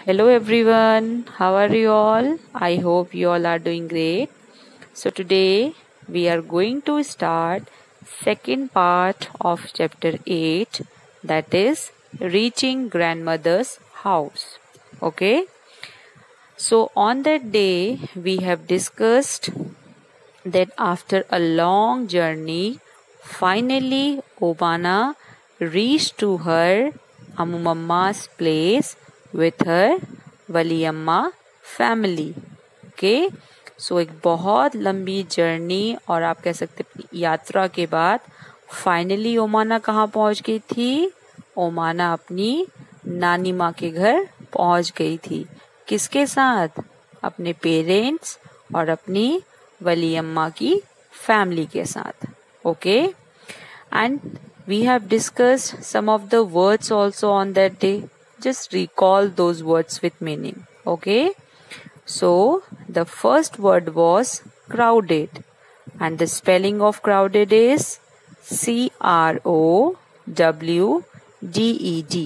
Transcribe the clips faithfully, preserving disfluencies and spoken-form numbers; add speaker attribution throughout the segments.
Speaker 1: Hello everyone, how are you all? I hope you all are doing great. So today we are going to start second part of chapter eight, that is reaching grandmother's house. Okay? So on that day we have discussed that after a long journey, finally Omana reached to her Amumamma's place with her valiyamma family. Okay, so एक बहुत लंबी journey और आप कह सकते अपनी यात्रा के बाद फाइनली ओमाना कहाँ पहुंच गई थी? ओमाना अपनी नानी माँ के घर पहुंच गई थी. किसके साथ? अपने पेरेंट्स और अपनी वलीअम्मा की फैमिली के साथ. Okay, and we have discussed some of the words also on that day. Just recall those words with meaning. Okay, so the first word was crowded, and the spelling of crowded is C R O W D E D.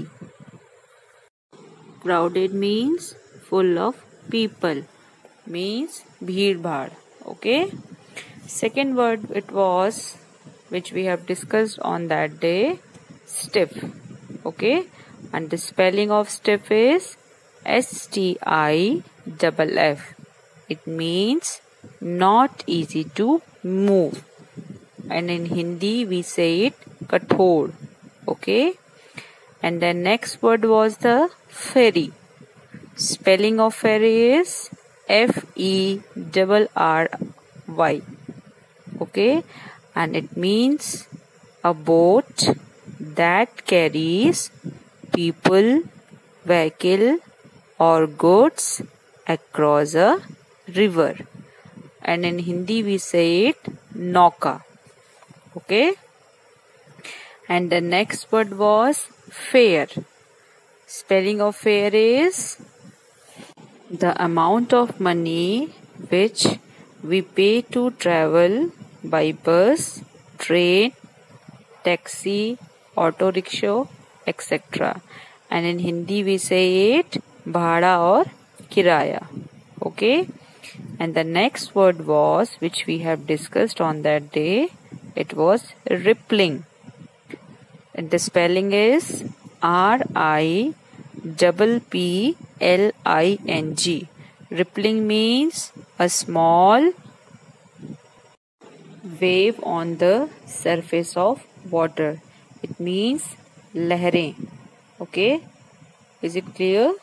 Speaker 1: Crowded means full of people, means bheed bhaad. Okay, second word it was, which we have discussed on that day, stiff. Okay, and the spelling of stiff is S T I F F. It means not easy to move. And in Hindi we say it kathor. Okay. And the next word was the ferry. Spelling of ferry is F E R R Y. Okay. And it means a boat that carries people, vehicle or goods across a river. And in Hindi we say it nauka. Okay. And the next word was fare. Spelling of fare is the amount of money which we pay to travel by bus, train, taxi, auto rickshaw, et cetera. And in Hindi we say it bhada or kiraya. Okay. And the next word was, which we have discussed on that day, it was rippling. And the spelling is R I P P L I N G. Rippling means a small wave on the surface of water. It means लहरें. Okay, is it clear?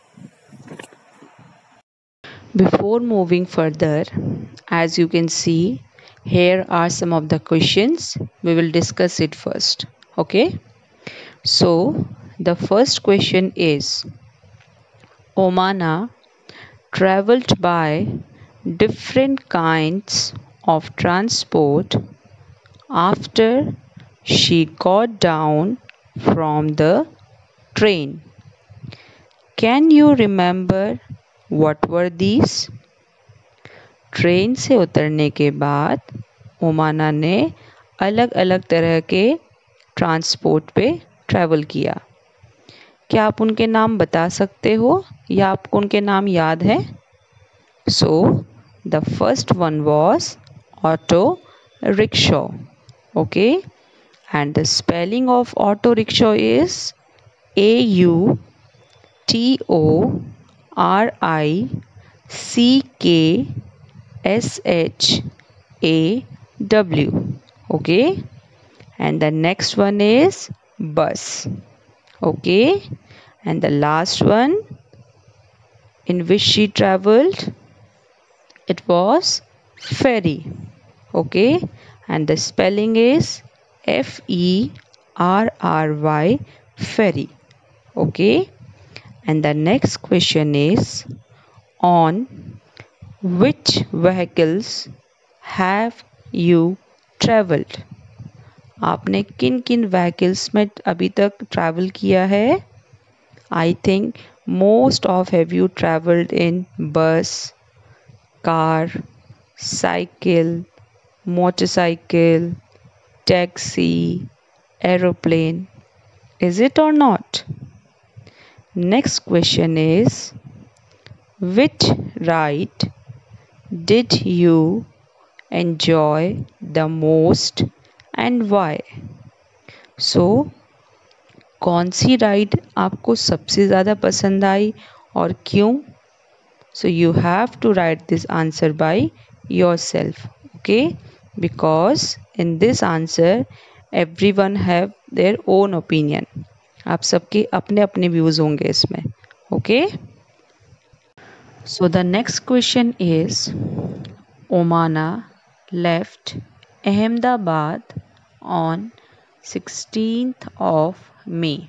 Speaker 1: Before moving further, as you can see, here are some of the questions. We will discuss it first. Okay, so the first question is, Omana traveled by different kinds of transport after she got down from the train. Can you remember what were these? Train से उतरने के बाद ओमाना ने अलग अलग तरह के transport पे ट्रैवल किया. क्या आप उनके नाम बता सकते हो या आपको उनके नाम याद है? So the first one was auto rickshaw. Okay, and the spelling of auto rickshaw is A U T O R I C K S H A W. Okay, and the next one is bus. Okay, and the last one in which she traveled, it was ferry. Okay, and the spelling is F E R R Y, ferry. Okay, and the next question is, on which vehicles have you traveled? आपने किन किन vehicles में अभी तक travel किया है? I think most of have you traveled in bus, car, cycle, motorcycle, taxi, aeroplane. Is it or not? Next question is, which ride did you enjoy the most and why? So कौन सी ride आपको सबसे ज़्यादा पसंद आई और क्यों? So you have to write this answer by yourself, okay? Because in this answer everyone have their own opinion. आप सबके अपने अपने व्यूज़ होंगे इसमें, okay? So the next question is, Omana left Ahmedabad on sixteenth of May.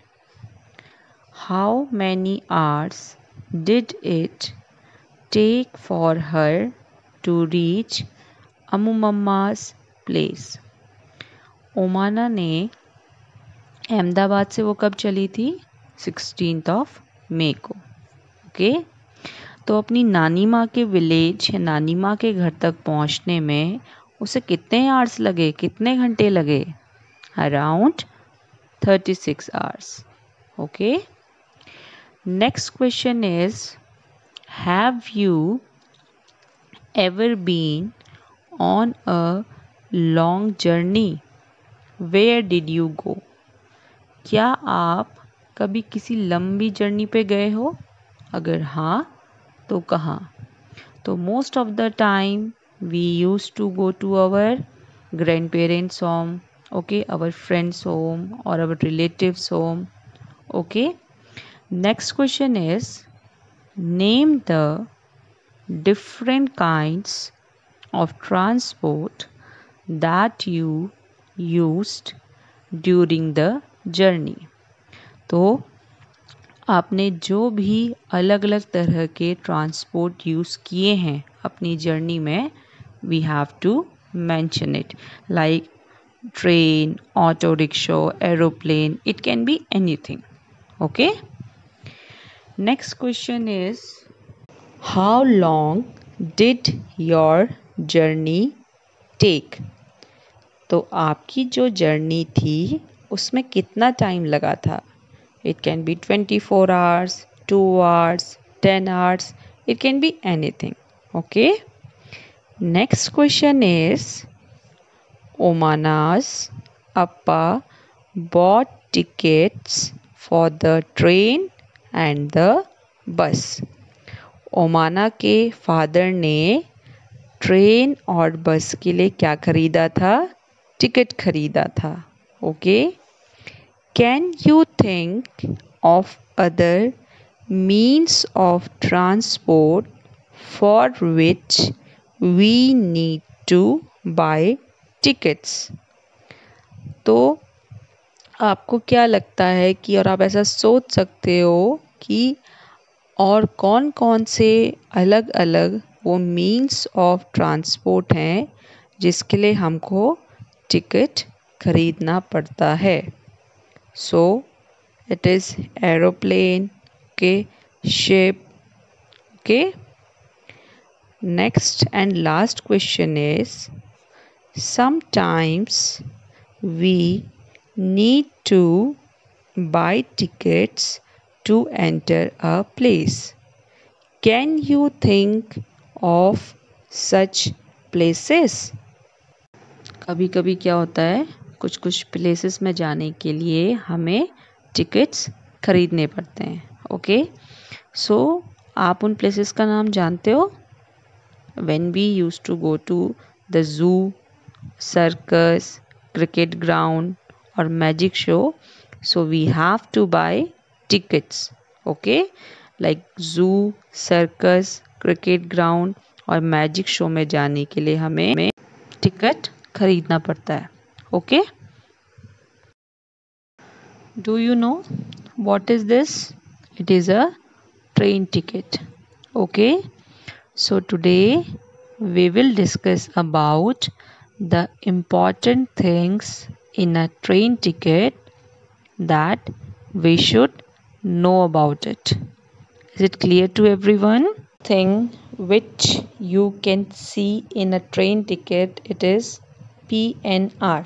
Speaker 1: How many hours did it take for her to reach अम्मूम्मा's place? ओमाना ने अहमदाबाद से वो कब चली थी? सिक्सटीन्थ ऑफ मई को, ओके? तो अपनी नानी माँ के विलेज या नानी माँ के घर तक पहुँचने में उसे कितने आवर्स लगे, कितने घंटे लगे? Around thirty six hours, okay? Next question is, have you ever been on a long journey? Where did you go? क्या आप कभी किसी लंबी जर्नी पे गए हो? अगर हाँ तो कहाँ? तो most of the time we use to go to our grand parents home, okay, our friends home और our relatives home, okay? Next question is, name the different kinds of transport that you used during the journey. तो आपने जो भी अलग अलग तरह के transport use किए हैं अपनी जर्नी में, we have to mention it, like train, auto rickshaw, aeroplane, it can be anything, okay? Next question is, how long did your journey take? तो आपकी जो जर्नी थी उसमें कितना टाइम लगा था? It can be twenty four hours, two hours, ten hours, it can be anything, okay? Next question is, Omana's appa bought tickets for the train and the bus. Omana के father ने ट्रेन और बस के लिए क्या खरीदा था? टिकट खरीदा था, okay? Can you think of other means of transport for which we need to buy tickets? तो आपको क्या लगता है कि, और आप ऐसा सोच सकते हो कि और कौन कौन से अलग अलग वो मीन्स ऑफ ट्रांसपोर्ट हैं जिसके लिए हमको टिकट खरीदना पड़ता है? So it is aeroplane, okay, ship, okay? Next and last question is, sometimes we need to buy tickets to enter a place. Can you think of such places? कभी कभी क्या होता है, कुछ कुछ प्लेसेस में जाने के लिए हमें टिकट्स खरीदने पड़ते हैं, ओके? सो आप उन प्लेसेस का नाम जानते हो? When we used to go to the zoo, circus, cricket ground or magic show, so we have to buy tickets, okay? like zoo, circus, cricket ground और मैजिक शो में जाने के लिए हमें टिकट खरीदना पड़ता है, okay? Do you know what is this? It is a train ticket, okay? So today we will discuss about the important things in a train ticket that we should know about it. Is it clear to everyone? Thing which you can see in a train ticket, it is P N R.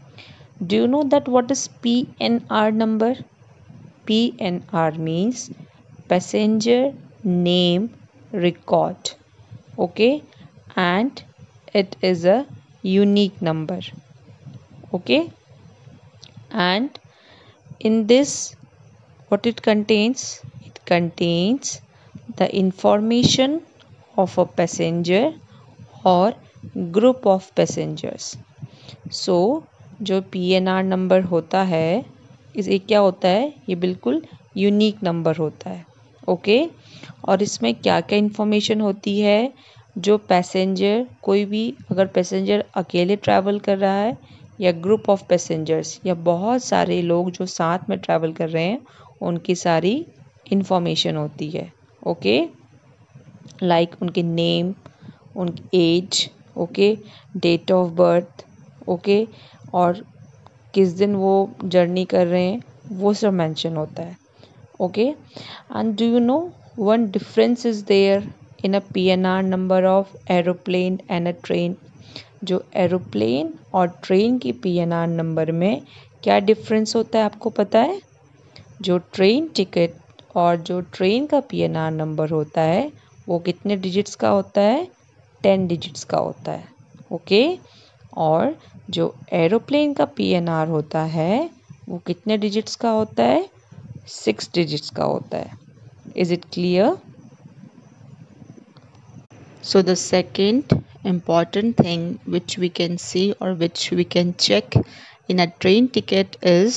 Speaker 1: Do you know that what is P N R number? P N R means passenger name record. Okay, and it is a unique number. Okay, and in this, what it contains? It contains the information of a passenger or group of passengers. So जो P N R number होता है, इसे क्या होता है? ये बिल्कुल unique number होता है. ओके, और इसमें क्या क्या इन्फॉर्मेशन होती है? जो पैसेंजर, कोई भी अगर पैसेंजर अकेले ट्रैवल कर रहा है या ग्रुप ऑफ पैसेंजर्स या बहुत सारे लोग जो साथ में ट्रैवल कर रहे हैं, उनकी सारी इन्फॉर्मेशन होती है. ओके, लाइक उनके नेम, उनकी age, okay, date of birth, okay, और किस दिन वो जर्नी कर रहे हैं, वो सब मेंशन होता है. Okay, and do you know one difference is there in a P N R number of aeroplane and a train. जो एरोप्लेन और ट्रेन की पी एन आर नंबर में क्या डिफरेंस होता है, आपको पता है? जो ट्रेन टिकट और जो ट्रेन का पी एन आर नंबर होता है, वो कितने डिजिट्स का होता है? टेन डिजिट्स का होता है. ओके, और जो एरोप्लेन का पी एन आर होता है, वो कितने डिजिट्स का होता है? सिक्स डिजिट्स का होता है. Is it clear? So the second important thing which we can see or which we can check in a train ticket is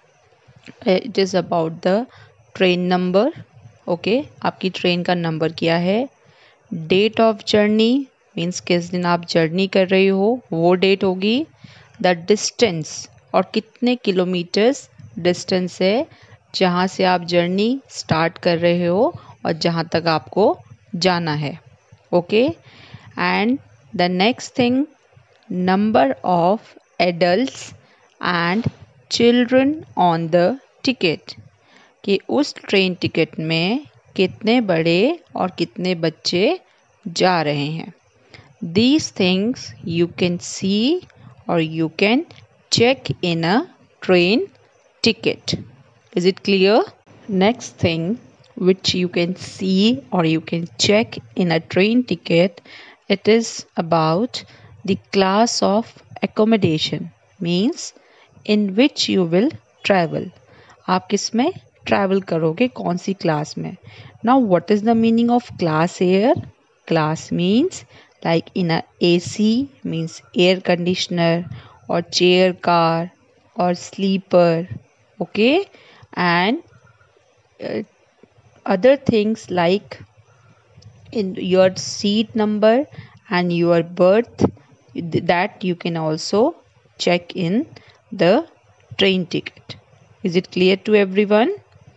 Speaker 1: it is about the train number. Okay, आपकी train का number क्या है? Date of journey means किस दिन आप journey कर रहे हो, वो डेट होगी. द डिस्टेंस, और कितने किलोमीटर्स डिस्टेंस है जहाँ से आप जर्नी स्टार्ट कर रहे हो और जहाँ तक आपको जाना है. Okay, and the next thing, number of adults and children on the ticket, कि उस ट्रेन टिकट में कितने बड़े और कितने बच्चे जा रहे हैं. These things you can see or you can check in a train ticket. Is it clear? Next thing which you can see or you can check in a train ticket, it is about the class of accommodation, means in which you will travel. आप किस में travel करोगे, कौन सी class में? Now what is the meaning of class here? Class means like in a A C means air conditioner or chair car or sleeper. Okay, and uh, other things like in your seat number and your berth, that you can also check in the train ticket. Is it clear to everyone?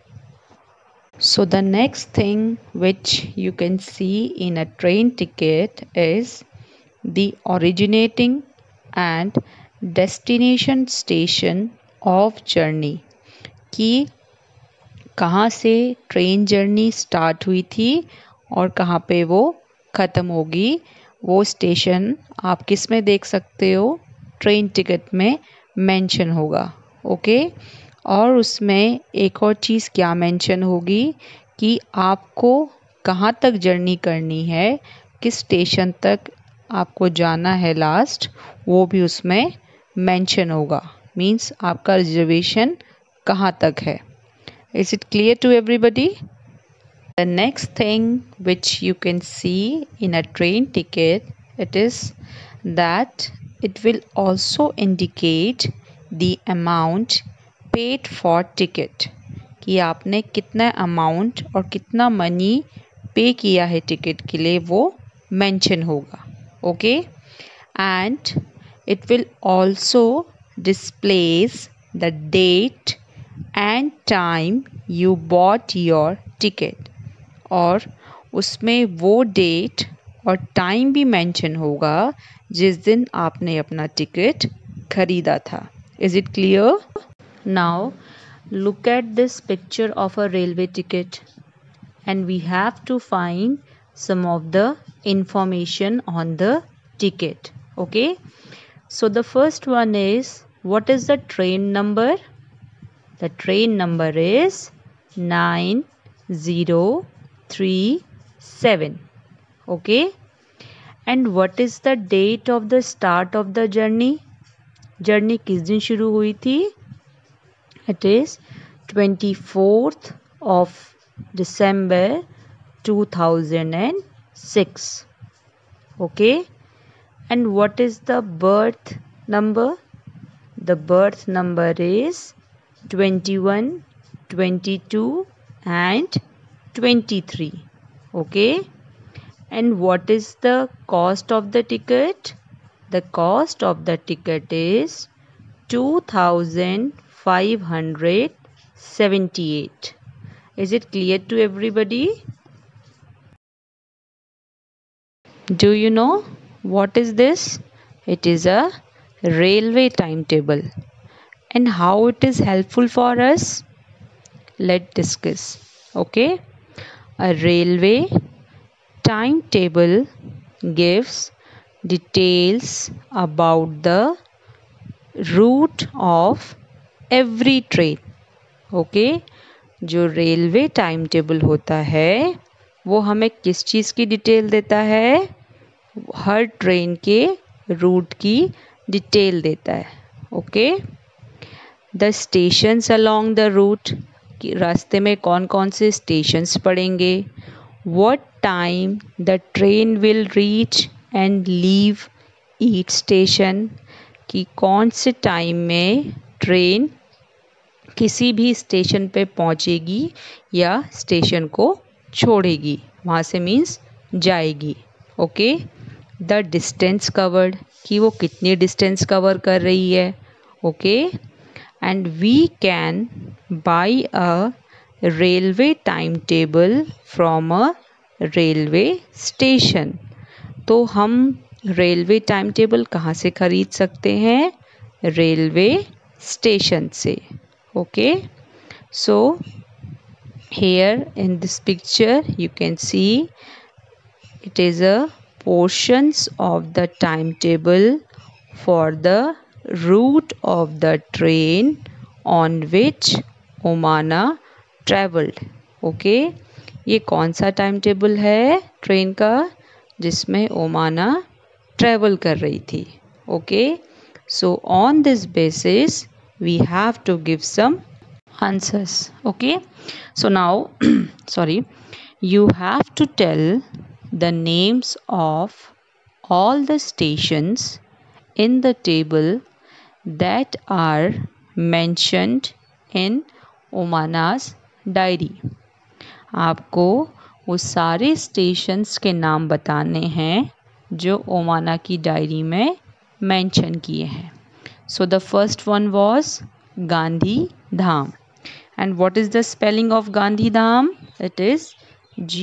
Speaker 1: So the next thing which you can see in a train ticket is the originating and destination station of journey, कि कहाँ से train journey start हुई थी और कहाँ पे वो ख़त्म होगी. वो स्टेशन आप किस में देख सकते हो? ट्रेन टिकट में मेंशन होगा. ओके, और उसमें एक और चीज़ क्या मेंशन होगी कि आपको कहाँ तक जर्नी करनी है, किस स्टेशन तक आपको जाना है लास्ट, वो भी उसमें मेंशन होगा. मीन्स आपका रिजर्वेशन कहाँ तक है. Is it clear to everybody? The next thing which you can see in a train ticket, it is that it will also indicate the amount paid for ticket, कि आपने कितना amount और कितना money पे किया है टिकट के लिए, वो मेंशन होगा. Okay, and it will also displays the date and time you bought your ticket, और उसमें वो डेट और टाइम भी मेंशन होगा जिस दिन आपने अपना टिकट खरीदा था. Is it clear? Now look at this picture of a railway ticket and we have to find some of the information on the ticket. Okay, so the first one is, what is the train number? The train number is nine zero three seven. Okay, and what is the date of the start of the journey? Journey किस दिन शुरू हुई थी? It is twenty-fourth of December two thousand six. Okay, and what is the birth number? The birth number is twenty-one, twenty-two and twenty-three. Okay, and what is the cost of the ticket? The cost of the ticket is two thousand five hundred seventy-eight. Is it clear to everybody? Do you know what is this? It is a railway timetable. And how it is helpful for us? Let's discuss. Okay, a railway timetable gives details about the route of every train. Okay, जो railway time table होता है वो हमें किस चीज़ की detail देता है? हर ट्रेन के रूट की डिटेल देता है. Okay, the stations along the route, रास्ते में कौन कौन से स्टेशंस पड़ेंगे. What time the train will reach and leave each station, कि कौन से टाइम में ट्रेन किसी भी स्टेशन पे पहुंचेगी या स्टेशन को छोड़ेगी, वहाँ से मीन्स जाएगी. ओके, द डिस्टेंस कवर्ड, कि वो कितनी डिस्टेंस कवर कर रही है. Okay, and we can buy a railway time table from a railway station. तो हम रेलवे टाइम टेबल कहाँ से खरीद सकते हैं? रेलवे स्टेशन से. Okay, so here in this picture you can see it is a portions of the timetable for the route of the train on which Omana traveled. Okay, ये कौन सा time table है train का जिसमें ओमाना travel कर रही थी. Okay, so on this basis we have to give some answers. Okay, so now sorry, you have to tell the names of all the stations in the table that are mentioned in Omana's diary. आपको वो सारे stations के नाम बताने हैं जो ओमाना की diary में मेंशन किए हैं. So the first one was Gandhi Dham. And what is the spelling of Gandhi Dham? It is G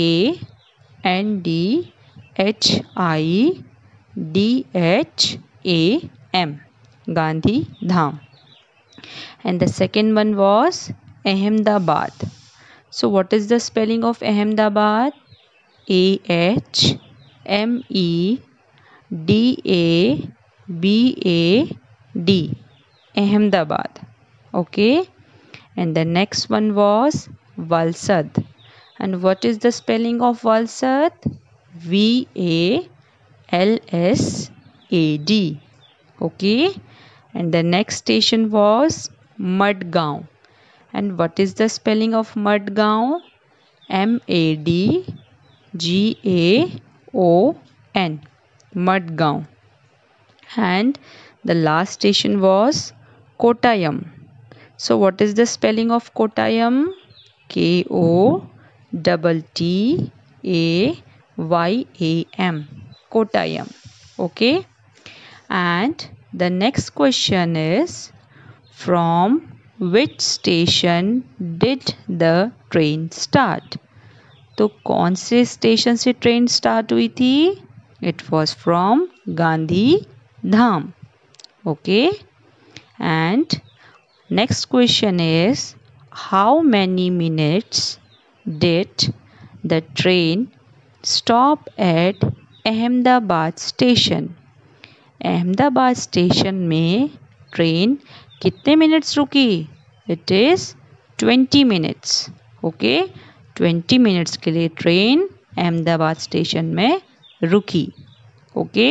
Speaker 1: A N D H I D H A M. Gandhi Dham. And the second one was Ahmedabad. So what is the spelling of Ahmedabad? A H M E D A B A D. Ahmedabad. Okay, and the next one was Valsad. And what is the spelling of Valsad? V A L S A D. Okay, and the next station was Madgaon. And what is the spelling of Madgaon? M A D G A O N. Madgaon. And the last station was Kottayam. So what is the spelling of Kottayam? K O T T A Y A M. Kottayam. Okay, and the next question is, from which station did the train start? तो कौन से station से train start हुई थी? It was from Gandhi Dham. Okay, and next question is, how many minutes did the train stop at Ahmedabad station? Ahmedabad station में train कितने minutes रुकी? It is twenty minutes. Okay, twenty minutes के लिए train Ahmedabad station में रुकी. Okay.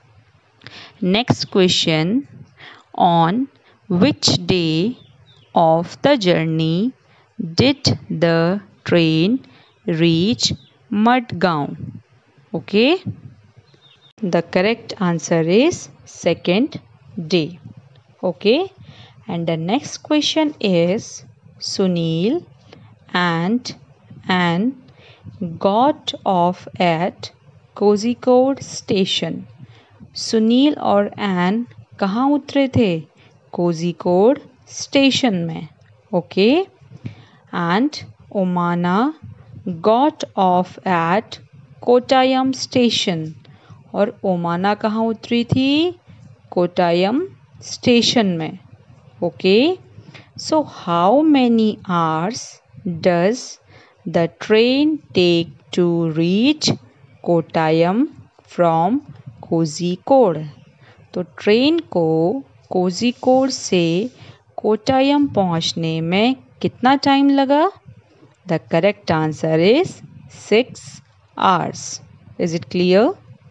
Speaker 1: Next question. On which day of the journey did the train reach Madgaon? Okay. The correct answer is second day. Okay. And the next question is Sunil and Anne got off at Kozhikode station. Sunil और Ann कहाँ उतरे थे? Kozhikode station में. Okay. And Omana got off at Kottayam station. और ओमाना कहाँ उतरी थी? Kottayam station में. Okay. So how many hours does the train take to reach Kottayam from Kozhikode? तो ट्रेन को कोझिकोड से कोटायम पहुंचने में कितना टाइम लगा? The correct answer is six hours. Is it clear?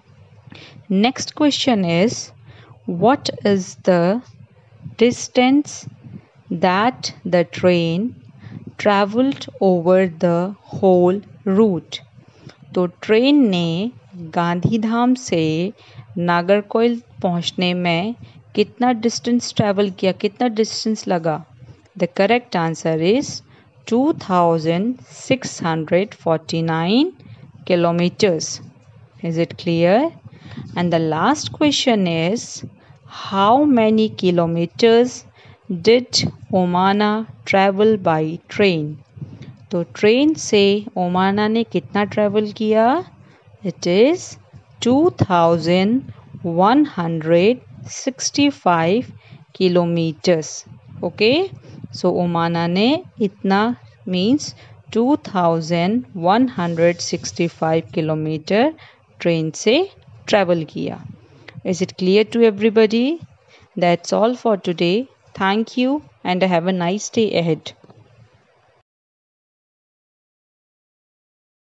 Speaker 1: Next question is what is the distance that the train traveled over the whole route? तो train ने गांधीधाम से नागरकोइल पहुंचने में कितना डिस्टेंस ट्रैवल किया, कितना डिस्टेंस लगा? The correct answer is two thousand six hundred forty nine kilometres. Is it clear? And the last question is, how many kilometers did Omana travel by train? तो train से ओमाना ने कितना travel किया? It is two thousand one hundred sixty five kilometres. Okay. So Omana ने इतना means two thousand one hundred sixty five kilometre train से travel kiya. Is it clear to everybody? That's all for today. Thank you and have a nice day ahead.